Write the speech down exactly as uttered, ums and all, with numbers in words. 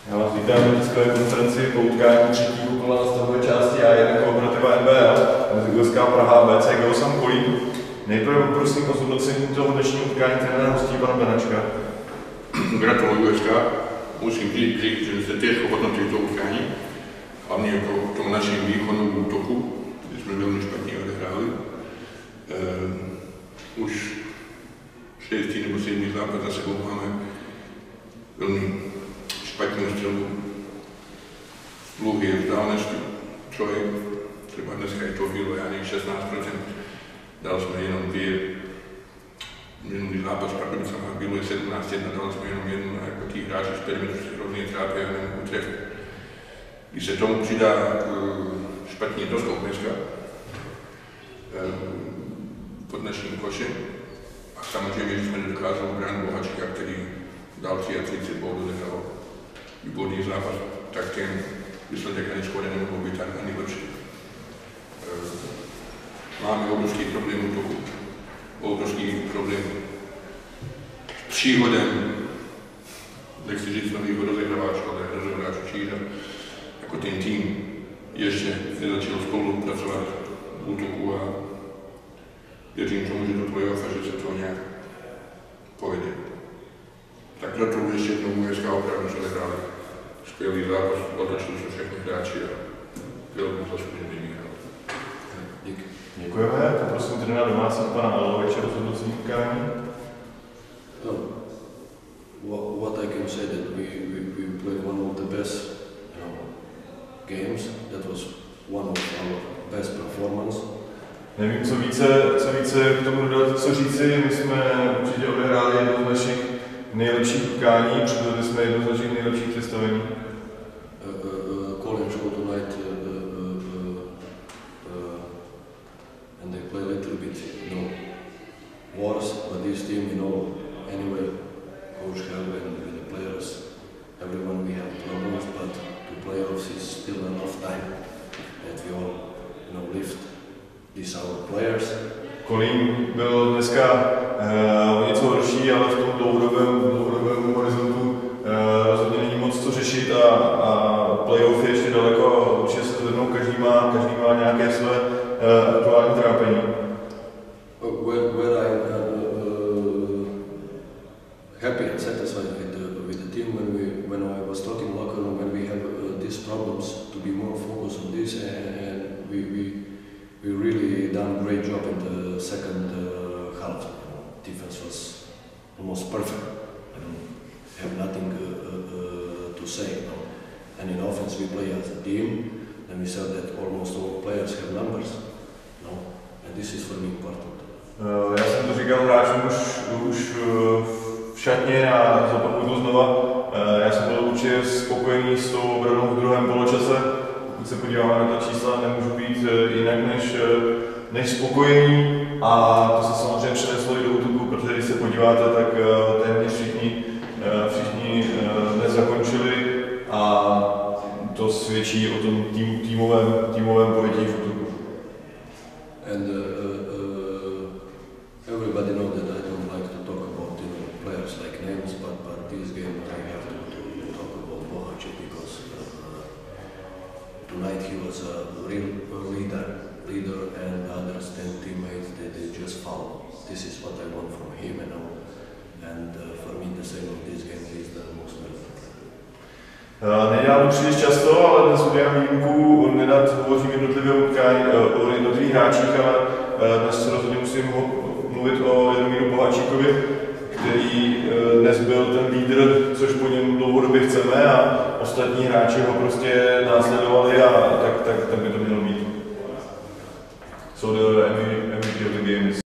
Já vás vítám na tiskové konferenci po utkání třetího kola na stavové části A jedna Kooperativa N B L mezi G S K Praha a B C Geosan Kolín. Nejprve prosím o zhodnocení toho dnešního utkání trenéra hostí pana Benačka. Gratuluju G S K. Musím říct, že se těžko hodnotí to utkání, hlavně po tom našem výkonu v útoku, kde jsme velmi špatně odehráli. Uh, už šestý nebo sedmý zápas za sebou máme velmi špatnou střelu. Dluh je vzdálenosti člověk, třeba dneska je to bylo, já nevím, šestnáct procent. Dal jsme jenom dvě. Minulý zápas s Pardubicama bylo je sedmnáct jedna, dali jsme jenom jednu a jako tí hráči z perimetru se hrozně trápí a nemohou trefit. Když se tomu přidá špatný doskok dneska pod naším košem a samozřejmě, že jsme nedokázali bránit Bohačíka, který dal třicet tři bodů, odehrál výborný zápas, tak ten výsledek ani skoro nemohl být ani lepší. Máme obrovský problém v útoku, obrovský problém s příhodem, nechci říct novýho rozehrávače, ale rozehráč Číra, jako ten tým ještě nezačal spolupracovat v útoku a věřím tomu, že do playoff a že se to nějak povede. Tak gratuluji ještě jednou G S K, opravdu se odehráli skvělý zápas, otočili se všechny hráči a velmi zaslouženě vyhrál. Díky. Děkujeme. Poprosím trenéra domácího pana Aloviče o zhodnocení utkání. What I can say that we, we, we played one of the best you know, games. That was one of our best performance. Nevím, co více, co více k tomu dodat, co říci. My jsme určitě odehráli jedno z našich nejlepších utkání, předvedli jsme jedno z našich nejlepších představení. Colin showed tonight uh, uh, uh, and they play a little bit, you know, worse, but this team, you know, anyway, Coach Helve and the players, everyone we have problems, but to playoffs is still enough time that we all, you know, lift these our players. Kolín byl dneska uh, o něco horší, ale v tom dlouhodobém, dlouhodobém horizontu uh, rozhodně není moc co řešit a, a playoff je ještě daleko, určitě se zvednou, každý má, každý má nějaké své uh, aktuální trápení. Where, where I'm uh, happy and satisfied with the, with the team when we when I was talking locker room, when we have uh, these problems, to be more focused on this, and, and we, we we really done a great job in the second uh, half. Defense was almost perfect. I don't have nothing uh, uh, to say. No? And in offense we play as a team, and we said that almost all players have numbers. No? And this is for me important. Uh, já jsem to říkal hráčům už, už uh, v šatně a zopakuju to znova. Uh, já jsem byl určitě spokojený s tou obranou v druhém poločase. Pokud se podíváme na ta čísla, nemůžu být uh, jinak než, uh, než spokojený. A to se samozřejmě přeneslo i do útoku, protože když se podíváte, tak uh, téměř všichni, uh, všichni uh, nezakončili a to svědčí o tom tým, týmovém, týmovém pojetí v útoku. And uh, uh, everybody knows that I don't like to talk about you know, players like names, but, but this game I have to, to talk about Bohacic because uh, tonight he was a real leader, leader and others ten teammates they, they just follow. This is what I want from him, you know, and uh, for me the same of this game is the most relevant. Nedělám to příliš často, ale dnes udělám výjimku, nedat hovořím jednotlivě o jednotlivých hráčích, ale dnes rozhodně musím mluvit o Jaromíru Bohačíkovi, který dnes byl ten lídr, což po něm dlouhodobě chceme a ostatní hráči ho prostě následovali a tak, tak, tak by to mělo být. So the M V P of the game is